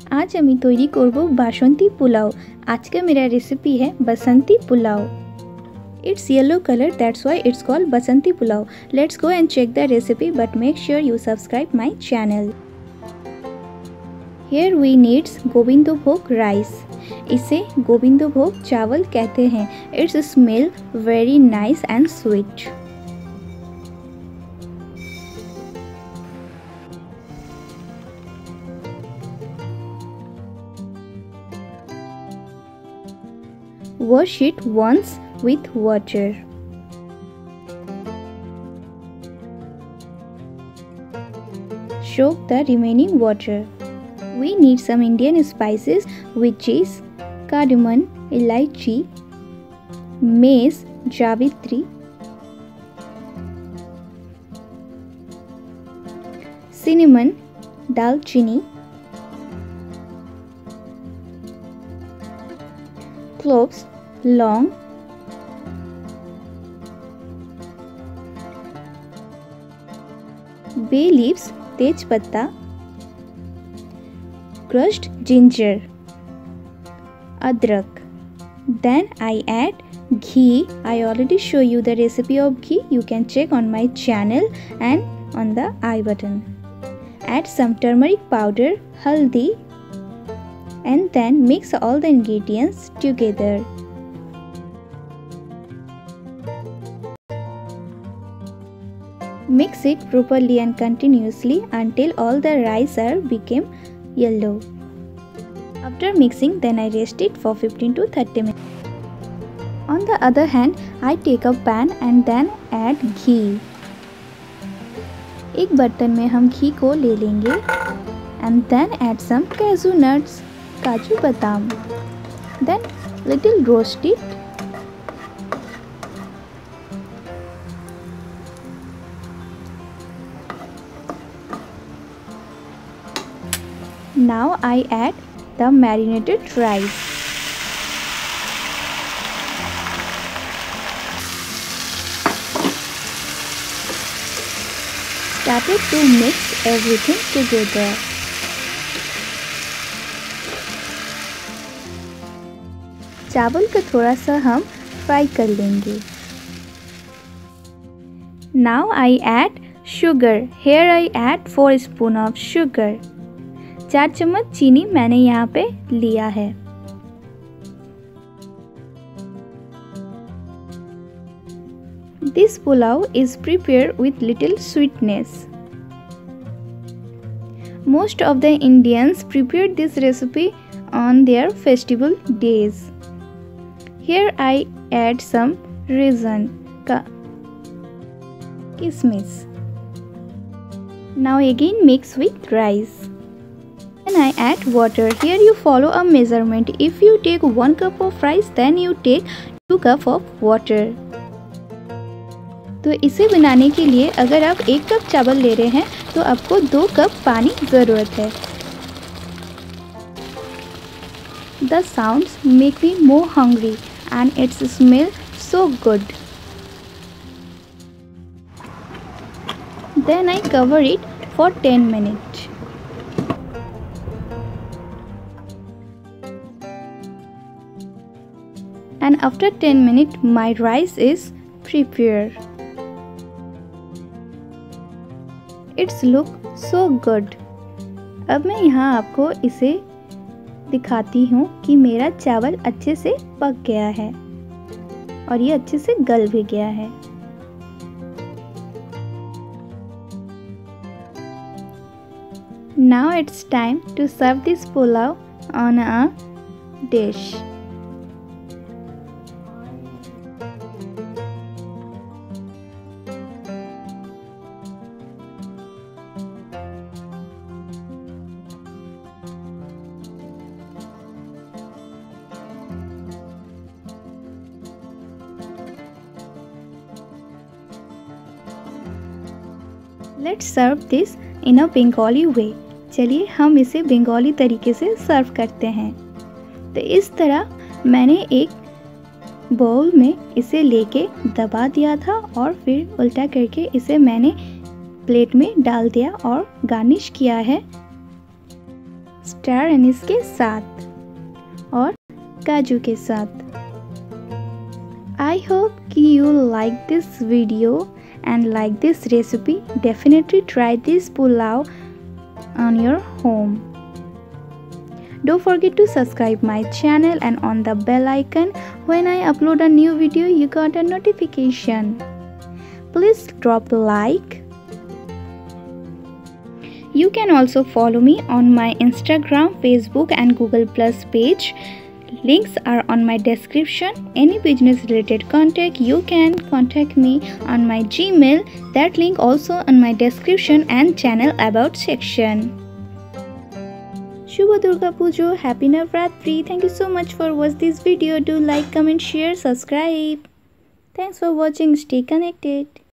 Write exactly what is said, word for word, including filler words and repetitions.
आज আমি তৈরি করব বাসন্তী পোলাও। আজকে मेरा रेसिपी है बसंती pulao. It's yellow color, that's why it's called basanti pulao. Let's go and check the recipe, but make sure you subscribe my channel. Here we need Gobindobhog rice. इसे गोविंदभोग चावल कहते हैं। Its smell very nice and sweet. Wash it once with water. Soak the remaining water. We need some Indian spices, which is cardamom, elaichi, mace, javitri, cinnamon, dalchini, cloves, लौंग, बे leaves तेज पत्ता, crushed ginger, अदरक. Then I add ghee. I already show you the recipe of ghee. You can check on my channel and on the I button. Add some turmeric powder, haldi, and then mix all the ingredients together. Mix it properly and continuously until all the rice are become yellow. After mixing, then I rest it for fifteen to thirty minutes. On the other hand, I take a pan and then add ghee. एक बर्तन में हम घी को ले लेंगे and then add some cashew nuts, काजू बादाम. Then little roast it. Now I add the marinated rice. Started to mix everything together. चावल को थोड़ा सा हम फ्राई कर लेंगे. Now I add sugar. Here I add four spoon of sugar. चार चम्मच चीनी मैंने यहाँ पे लिया है. This pulao is prepared with little sweetness. Most of the Indians prepare this recipe on their festival days. Here I add some raisin, kismis. Now again mix with rice. Then I add water. Here you follow a measurement. If you take one cup of rice, then you take two cup of water. तो इसे बनाने के लिए अगर आप एक cup चावल ले रहे हैं तो आपको दो कप पानी ज़रूरत है. The sounds make me more hungry and its smell so good. Then I cover it for ten minutes. And after ten minutes my rice is prepared. It's look so good. अब मैं यहाँ आपको इसे दिखाती हूँ कि मेरा चावल अच्छे से पक गया है और ये अच्छे से गल भी गया है. Now it's time to serve this pulao on a dish. Let's serve this in a Bengali way. चलिए हम इसे बंगाली तरीके से सर्व करते हैं. तो इस तरह मैंने एक बाउल में इसे लेके दबा दिया था और फिर उल्टा करके इसे मैंने प्लेट में डाल दिया और गार्निश किया है स्टार एनीस के साथ और काजू के साथ। I hope you like this video and like this recipe. Definitely try this pulao on your home. Don't forget to subscribe my channel and on the bell icon. When I upload a new video, you got a notification. Please drop a like. You can also follow me on my Instagram, Facebook and Google Plus page. Links are on my description. Any business related contact, you can contact me on my Gmail. That link also on my description and channel about section. Shubha Durga Pujo, Happy Navratri. Thank you so much for watching this video. Do like, comment, share, subscribe. Thanks for watching. Stay connected.